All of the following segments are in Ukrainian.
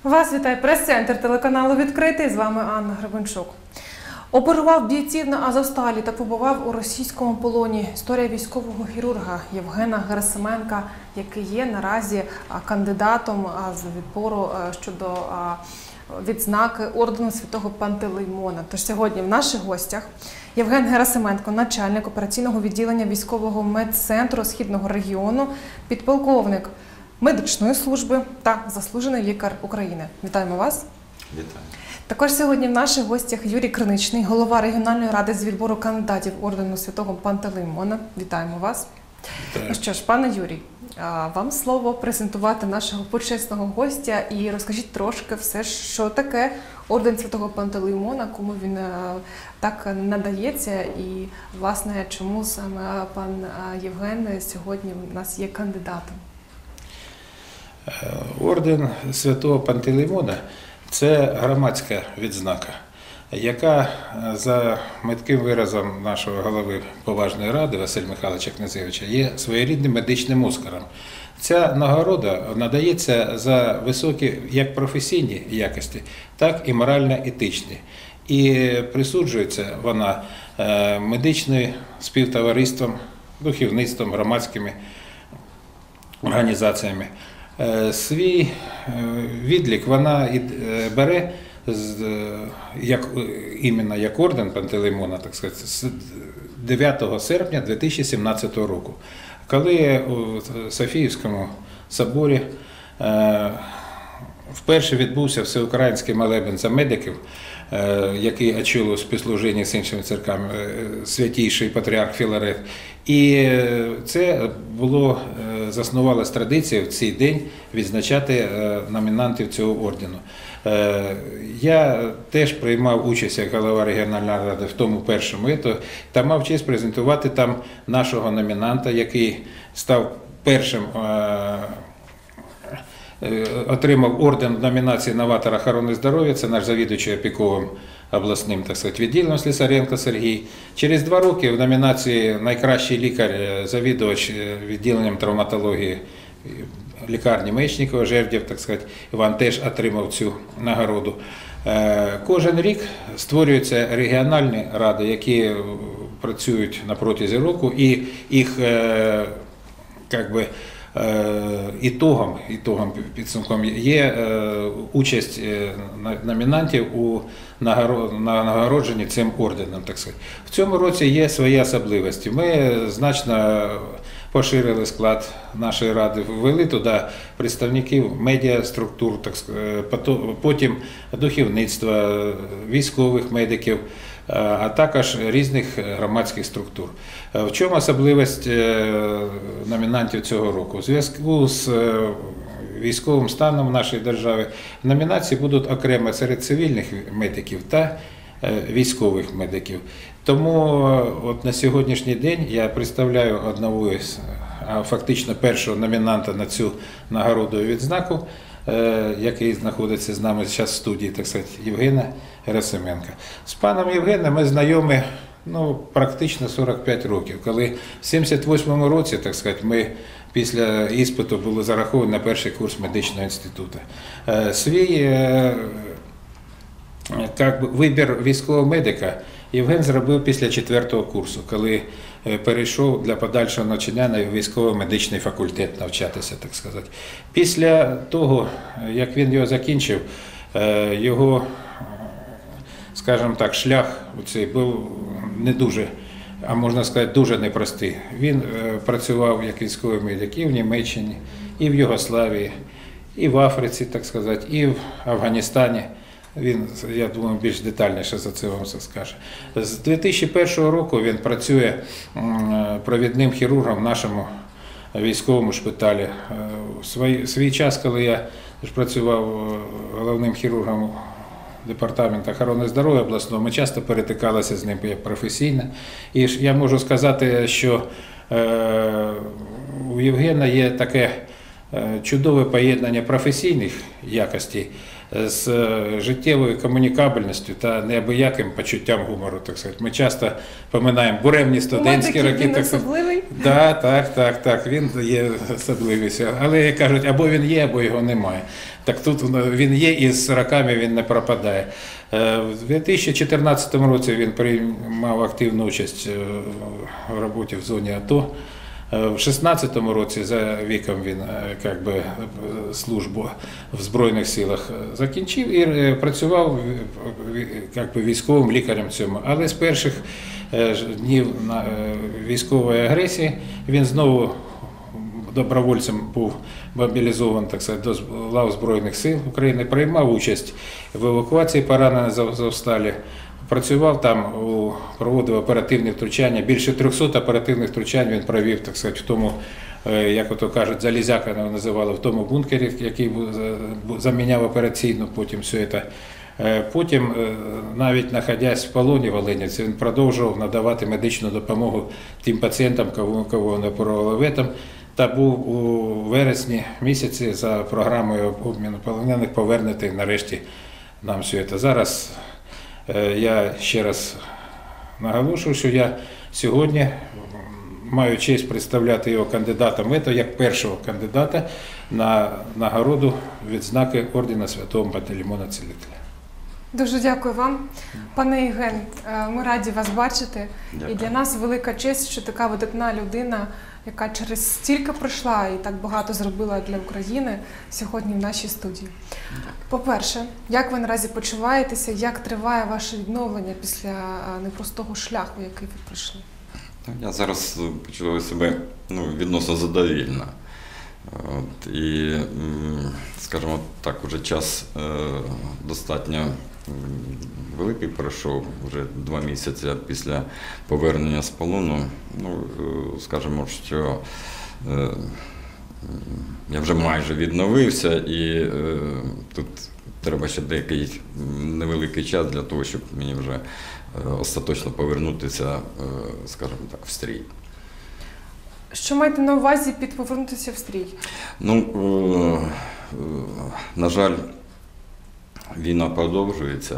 Вас вітає прес-центр телеканалу «Відкритий». З вами Анна Гребенчук. Оперував бійців на Азовсталі та побував у російському полоні. Історія військового хірурга Євгена Герасименка, який є наразі кандидатом з відбору щодо відзнаки ордену Святого Пантелеймона. Тож сьогодні в наших гостях Євген Герасименко, начальник операційного відділення військового медцентру Східного регіону, підполковник медичної служби та заслужений лікар України. Вітаємо вас. Вітаю. Також сьогодні в наших гостях Юрій Криничний, голова регіональної ради з відбору кандидатів ордену Святого Пантелеймона. Вітаємо вас. Вітаю. Ну що ж, пане Юрій, вам слово презентувати нашого почесного гостя і розкажіть трошки все, що таке орден Святого Пантелеймона, кому він так надається і, власне, чому саме пан Євген сьогодні у нас є кандидатом. Орден Святого Пантелеймона – це громадська відзнака, яка за метким виразом нашого голови поважної ради Василя Михайловича Князевича є своєрідним медичним оскаром. Ця нагорода надається за високі як професійні якості, так і морально-етичні. І присуджується вона медичним співтовариством, духовництвом, громадськими організаціями. Свій відлік вона бере іменно як орден Пантелеймона, так сказати, з 9 серпня 2017 року, коли у Софіївському соборі вперше відбувся всеукраїнський молебен за медиків, який очолив співслужіння з іншими церквами святійший патріарх Філарет. І це заснувалась традиція в цей день відзначати номінантів цього ордену. Я теж приймав участь як голова регіональної ради в тому першому та мав честь презентувати там нашого номінанта, який став першим, отримав орден номінації «Новатор охорони здоров'я», це наш завідуючий опіковим обласним, так сказати, відділом Слесаренко Сергій. Через 2 роки в номінації «Найкращий лікар», завідувач відділенням травматології лікарні Мечникова, Жердєв, так сказати, Іван теж отримав цю нагороду. Кожен рік створюються регіональні ради, які працюють на протязі року, і їх ітогом, підсумком є участь номінантів у нагородженні цим орденом, так сказати. В цьому році є свої особливості. Ми значно поширили склад нашої ради, ввели туди представників медіаструктур, так сказати, потім духовництва, військових медиків, а також різних громадських структур. В чому особливість номінантів цього року? У зв'язку з військовим станом нашої держави номінації будуть окремо серед цивільних медиків та військових медиків. Тому от на сьогоднішній день я представляю одного із, фактично першого номінанта на цю нагороду і відзнаку, який знаходиться з нами зараз в студії, так сказати, Євгена Герасименка. З паном Євгеном ми знайомі практично 45 років, коли в 78-му році, так сказати, ми після іспиту були зараховані на перший курс медичного інституту. Свій вибір військового медика Євген зробив після 4-го курсу, коли перейшов для подальшого навчання на військово-медичний факультет навчатися, так сказати. Після того, як він його закінчив, його, скажімо так, шлях цей був не дуже, а можна сказати, дуже непростий. Він працював як військовий медик і в Німеччині, і в Югославії, і в Африці, так сказати, і в Афганістані. Він, я думаю, більш детальніше за це вам все скаже. З 2001 року він працює провідним хірургом в нашому військовому шпиталі. В свій час, коли я працював головним хірургом департаменту охорони здоров'я обласного, ми часто перетикалися з ним професійно. І я можу сказати, що у Євгена є таке чудове поєднання професійних якостей з життєвою комунікабельністю та неабияким почуттям гумору, так сказати. Ми часто пам'ятаємо буремні студентські роки. Він особливий? Так, він є особливістю. Але, як кажуть, або він є, або його немає. Так тут він є і з роками він не пропадає. В 2014 році він приймав активну участь в роботі в зоні АТО. В 2016 році за віком він службу в Збройних силах закінчив і працював військовим лікарем цьому. Але з перших днів військової агресії він знову добровольцем був мобілізований, так сказати, до лав Збройних сил України, приймав участь в евакуації поранених з Азовсталі. Працював там, проводив оперативні втручання. Більше 300 оперативних втручань він провів, так сказати, в тому, як ото кажуть, залізяка його називали, в тому бункері, який заміняв операційну, потім все це. Потім, навіть знаходясь в полоні в Оленівці, він продовжував надавати медичну допомогу тим пацієнтам, кого не оперували в этом. Та був у вересні місяці за програмою обміну полонених повернутий нарешті нам все це. Зараз я ще раз наголошую, що я сьогодні маю честь представляти його кандидатом в ето, як першого кандидата на нагороду відзнаки ордена Святого Пантелеймона Цілителя. Дуже дякую вам. Пане Євген, ми раді вас бачити. Дякую. І для нас велика честь, що така видатна людина, яка через стільки пройшла і так багато зробила для України, сьогодні в нашій студії. По-перше, як ви наразі почуваєтеся, як триває ваше відновлення після непростого шляху, який ви пройшли? Я зараз почуваю себе відносно задовільно. І, скажімо так, уже час достатньо великий пройшов, вже 2 місяці після повернення з полону. Скажімо, що я вже майже відновився, і тут треба ще деякий невеликий час для того, щоб мені вже остаточно повернутися, скажімо так, в стрій. Що маєте на увазі під повернутися в стрій? На жаль, війна продовжується,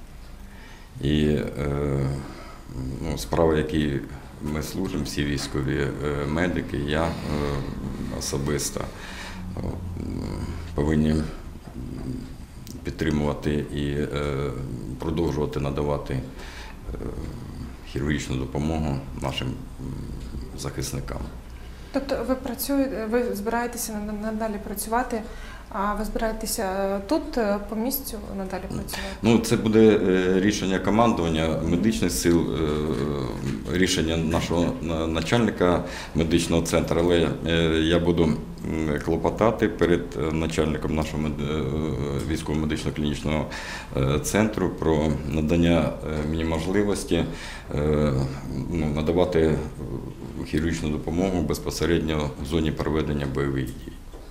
і справи, які ми служимо, всі військові медики, я особисто повинні підтримувати і продовжувати надавати хірургічну допомогу нашим захисникам. Тобто ви збираєтеся надалі працювати, а ви збираєтеся тут по місцю надалі працювати? Це буде рішення командування медичних сил, рішення нашого начальника медичного центру, але я буду клопотати перед начальником нашого військово-медичного клінічного центру про надання мені можливості надавати хірургічну допомогу безпосередньо в зоні проведення бойових дій.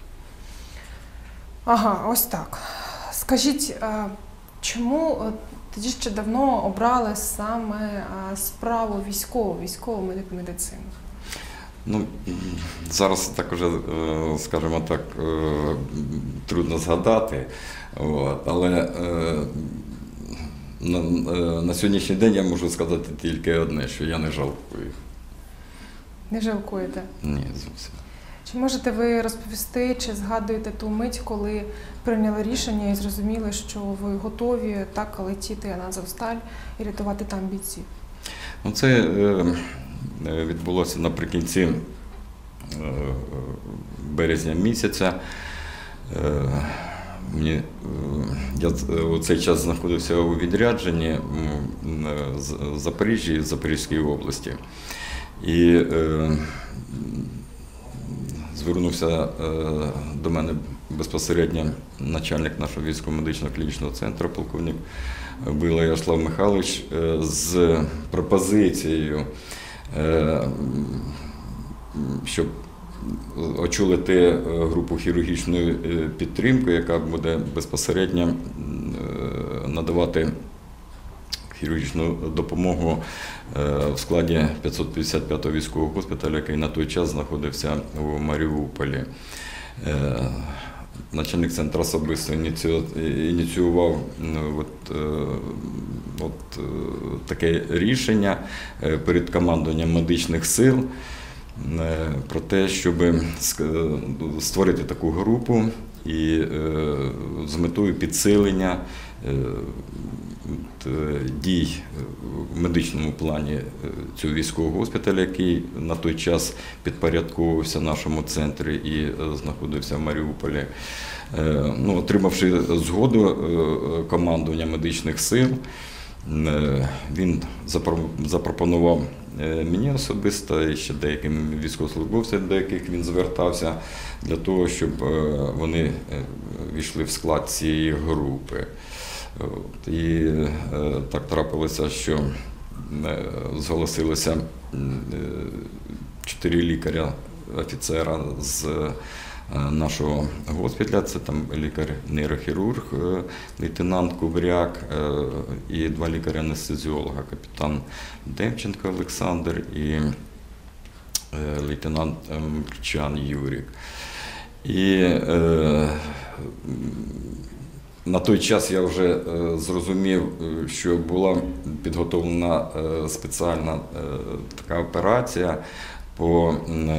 Ага, ось так. Скажіть, чому тоді ще давно обрали саме справу військову медицину? Зараз так уже, скажімо так, трудно згадати, але на сьогоднішній день я можу сказати тільки одне, що я не жалкую. Не жалкуєте? Ні, зовсім. Чи можете ви розповісти, чи згадуєте ту мить, коли прийняли рішення і зрозуміли, що ви готові так летіти на Азовсталь і рятувати там бійців? Це відбулося наприкінці березня місяця. Я у цей час знаходився у відрядженні в Запоріжжі, в Запорізькій області. І звернувся до мене безпосередньо начальник нашого військово-медичного клінічного центру, полковник Било Ярослав Михайлович, з пропозицією, щоб очолити групу хірургічної підтримки, яка буде безпосередньо надавати хірургічну допомогу в складі 555-го військового госпіталю, який на той час знаходився у Маріуполі. начальник центру особисто ініціював таке рішення перед командуванням медичних сил про те, щоб створити таку групу і з метою підсилення дій в медичному плані цього військового госпіталю, який на той час підпорядковувався нашому центрі і знаходився в Маріуполі. Отримавши згоду командування медичних сил, він запропонував мені особисто і ще деяким військовослужбовцям, до яких він звертався, для того, щоб вони війшли в склад цієї групи. І так трапилося, що зголосилося 4 лікаря-офіцера з нашого госпіталя. Це там лікар-нейрохірург, лейтенант Кубряк і 2 лікаря-анестезіолога, капітан Демченко Олександр і лейтенант Мрчан Юрік. І на той час я вже зрозумів, що була підготовлена спеціальна така операція по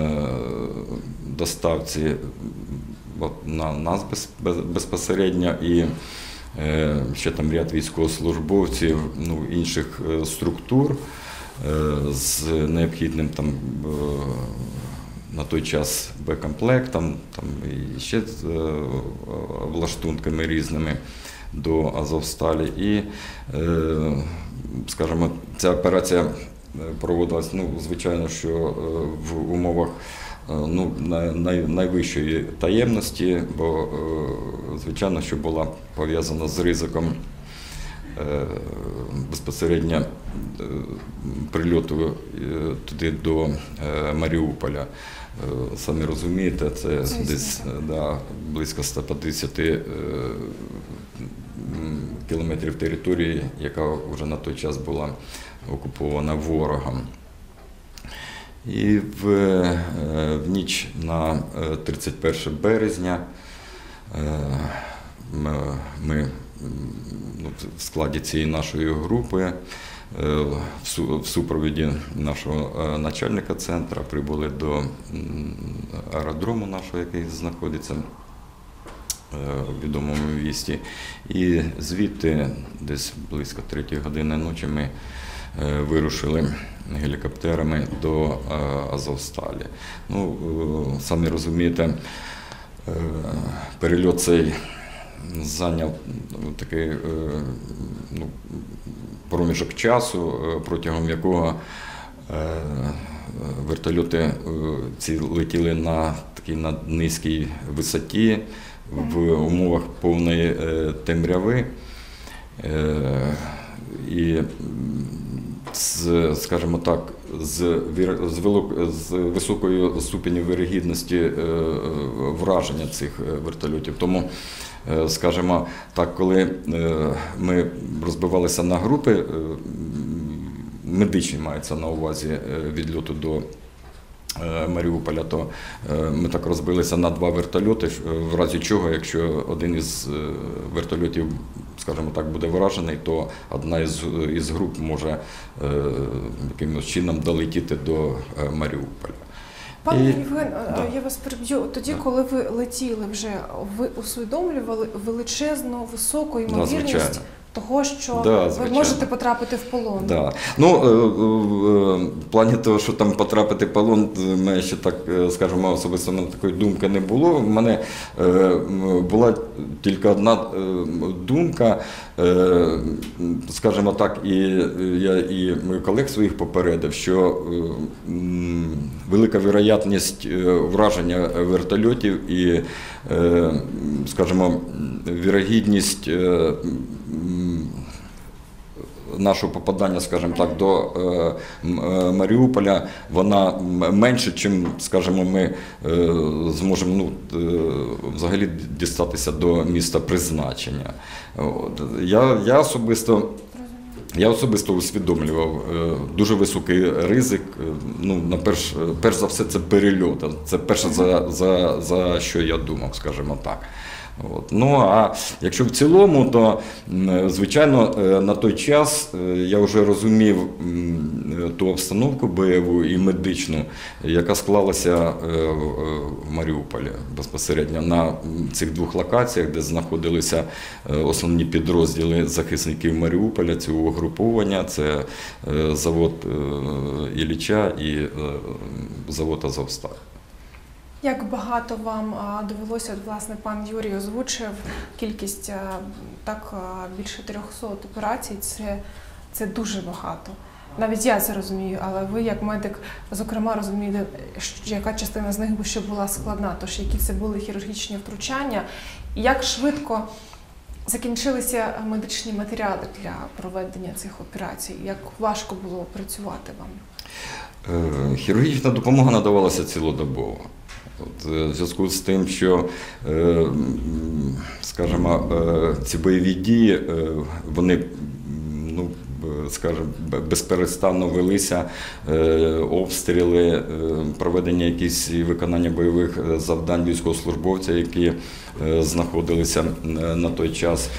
доставці на нас безпосередньо і ще там ряд військовослужбовців, інших структур з необхідним там на той час боєкомплектом, і ще з влаштунками різними до Азовсталі. І, скажімо, ця операція проводилась, звичайно, що в умовах найвищої таємності, бо, звичайно, що була пов'язана з ризиком безпосередньо прильоту туди до Маріуполя. Самі розумієте, це десь близько 150 кілометрів території, яка вже на той час була окупована ворогом. І в ніч на 31 березня ми в складі цієї нашої групи в супроводі нашого начальника центру прибули до аеродрому нашого, який знаходиться в відомому місті. І звідти десь близько 3 години ночі ми вирушили гелікоптерами до Азовсталі. Самі розумієте, перельот цей зайняв такий проміжок часу, протягом якого вертольоти ці летіли на такій низькій висоті, в умовах повної темряви. І, скажімо так, з високою ступенью вірогідності враження цих вертольотів. Тому, скажімо так, коли ми розбивалися на групи, медичні мається на увазі відльоту до Маріуполя, то ми так розбилися на 2 вертольоти, в разі чого, якщо один із вертольотів, скажімо так, буде вражений, то одна із груп може якимось чином долетіти до Маріуполя. Пане Євген, я вас переб'ю. Тоді, коли ви летіли вже, ви усвідомлювали величезну, високу ймовірність того, що ви можете потрапити в полон? Да. В плані того, що там потрапити в полон, мене ще так, скажімо, особисто мене такої думки не було. У мене була тільки одна думка, скажімо так, і я і моїх колег своїх попередив, що велика вірогідність враження вертольотів і, скажімо, вірогідність нашого попадання, скажімо так, до Маріуполя, вона менше, чим, скажімо, ми зможемо взагалі дістатися до міста призначення. Я особисто Я особисто усвідомлював дуже високий ризик. Ну, перш за все, це перельот. Це перше, за що я думав, скажімо так. От. Ну, а якщо в цілому, то, звичайно, на той час я вже розумів ту обстановку бойову і медичну, яка склалася в Маріуполі безпосередньо на цих двох локаціях, де знаходилися основні підрозділи захисників Маріуполя, цього угруповання, це завод Ілліча і завод Азовсталь. Як багато вам довелося, власне, пан Юрій озвучив кількість, так, більше 300 операцій, це дуже багато. Навіть я це розумію, але ви, як медик, зокрема, розумієте, яка частина з них ще була складна, тож які це були хірургічні втручання, і як швидко закінчилися медичні матеріали для проведення цих операцій, як важко було працювати вам? Хірургічна допомога надавалася цілодобово. В зв'язку з тим, що, скажімо, ці бойові дії, вони, ну, скажімо, безперестанно велися, обстріли, проведення якісь виконання бойових завдань військовослужбовців, які знаходилися на той час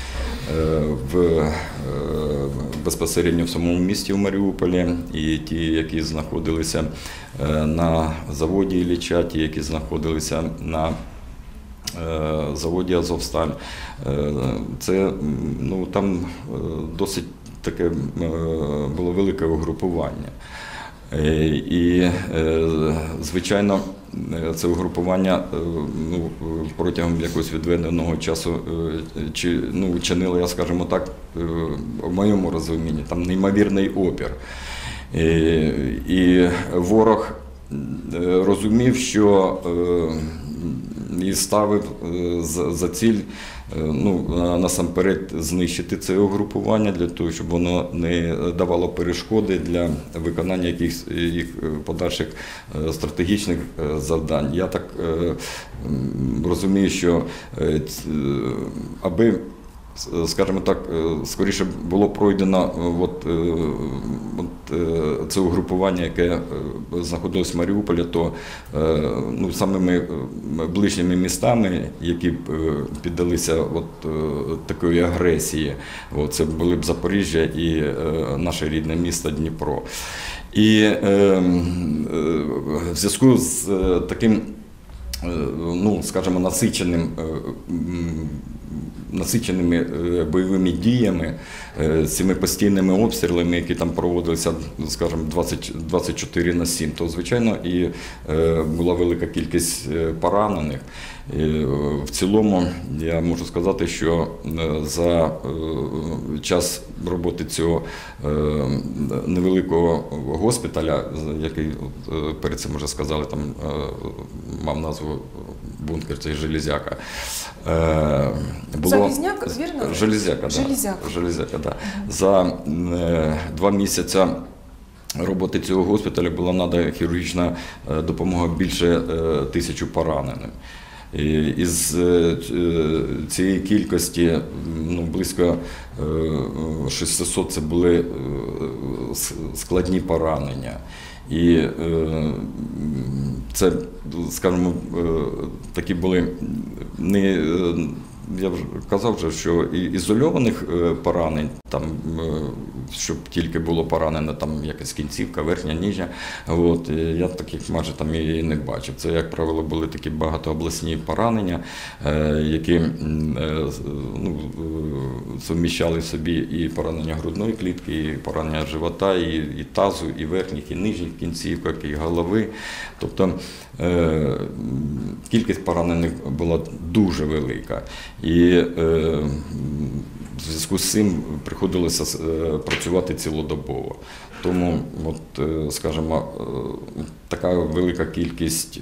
безпосередньо в самому місті в Маріуполі, і ті, які знаходилися на заводі Ілліча, ті, які знаходилися на заводі Азовсталь. Це, ну, там досить таке було велике угрупування. І, звичайно, це угрупування, ну, протягом якогось відведеного часу чинило, я, скажімо так, в моєму розумінні, там неймовірний опір. І ворог розумів, що і ставив за ціль, ну, насамперед знищити це угрупування для того, щоб воно не давало перешкоди для виконання якихось їх подальших стратегічних завдань. Я так розумію, що аби, скажімо так, скоріше було пройдено це угрупування, яке знаходилось в Маріуполі, то, ну, самими ближніми містами, які піддалися такої агресії, це були б Запоріжжя і наше рідне місто Дніпро. І в зв'язку з таким, ну, скажімо, насиченими бойовими діями, цими постійними обстрілами, які там проводилися, скажімо, 24/7, то, звичайно, і була велика кількість поранених. І в цілому я можу сказати, що за час роботи цього невеликого госпіталя, який перед цим вже сказали, там мав назву бункер, це Железяка. Залізняк, вірно? Железяка, так. Железяка, да. За 2 місяці роботи цього госпіталю була надана хірургічна допомога більше 1000 пораненим. Із цієї кількості, ну, близько 600 це були складні поранення. І це, скажімо, такі були не, я вже казав, що і ізольованих поранень, там, щоб тільки було поранено там якась кінцівка, верхня, нижня, я таких майже там і не бачив. Це, як правило, були такі багатообласні поранення, які, ну, суміщали в собі і поранення грудної клітки, і поранення живота, і тазу, і верхніх, і нижніх кінцівок, і голови. Тобто кількість поранених була дуже велика. І в зв'язку з цим приходилося працювати цілодобово. Тому, скажімо, така велика кількість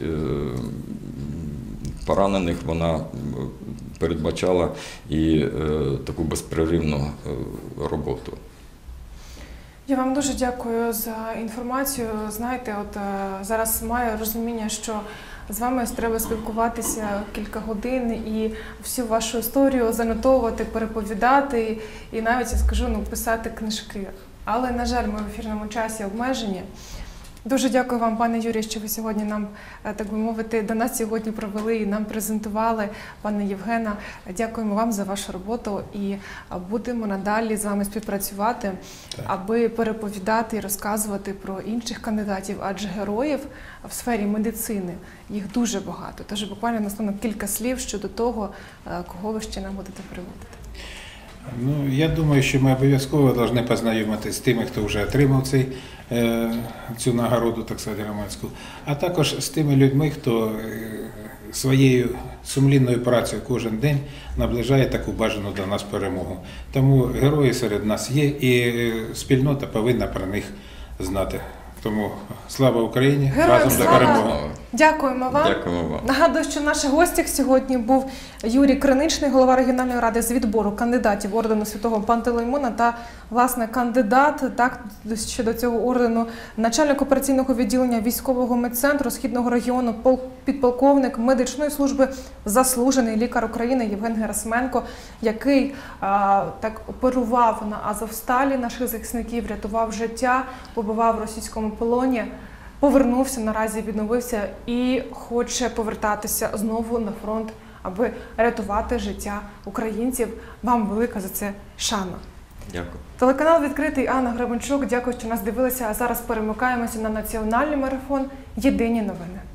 поранених, вона передбачала і таку безперервну роботу. Я вам дуже дякую за інформацію. Знаєте, зараз маю розуміння, що з вами треба спілкуватися кілька годин і всю вашу історію занотовувати, переповідати і навіть, я скажу, писати книжки. Але, на жаль, ми в ефірному часі обмежені. Дуже дякую вам, пане Юрію, що ви сьогодні нам, так би мовити, до нас сьогодні провели і нам презентували, пане Євгена. Дякуємо вам за вашу роботу і будемо надалі з вами співпрацювати, аби переповідати і розказувати про інших кандидатів, адже героїв в сфері медицини їх дуже багато. Тож буквально наступно кілька слів щодо того, кого ви ще нам будете приводити. Ну, я думаю, що ми обов'язково повинні познайомитися з тими, хто вже отримав цю нагороду, так сказати, громадську, а також з тими людьми, хто своєю сумлінною працею кожен день наближає таку бажану для нас перемогу. Тому герої серед нас є, і спільнота повинна про них знати. Тому слава Україні! Героям Разом до слава! перемоги! Дякуємо вам. Дякуємо вам. Нагадую, що в наших гостях сьогодні був Юрій Криничний, голова регіональної ради з відбору кандидатів ордену Святого Пантелеймона та, власне, кандидат щодо цього ордену, начальник операційного відділення військового медцентру Східного регіону, підполковник медичної служби, заслужений лікар України Євген Герасименко, який так оперував на Азовсталі наших захисників, рятував життя, побував в російському полоні. Повернувся, наразі відновився і хоче повертатися знову на фронт, аби рятувати життя українців. вам велика за це шана. Дякую. Телеканал «Відкритий», Анна Гребенчук. Дякую, що нас дивилися. А зараз перемикаємося на національний марафон «Єдині новини».